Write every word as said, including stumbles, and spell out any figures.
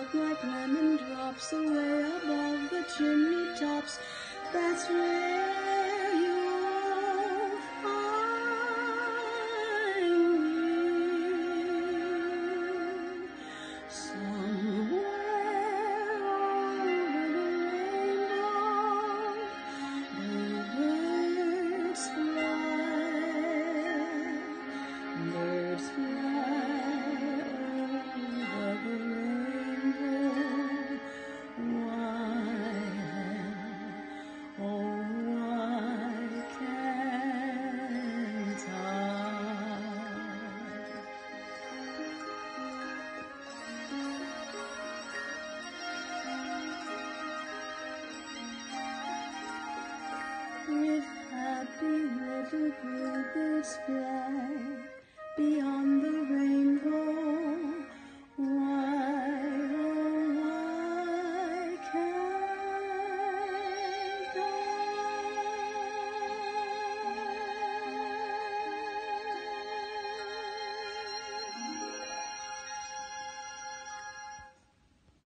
look like lemon drops away above the chimney tops. That's where you'll find me, somewhere over the rainbow. The birds fly, birds fly over the rainbow. Why, oh, why can't I? If happy little bluebirds fly beyond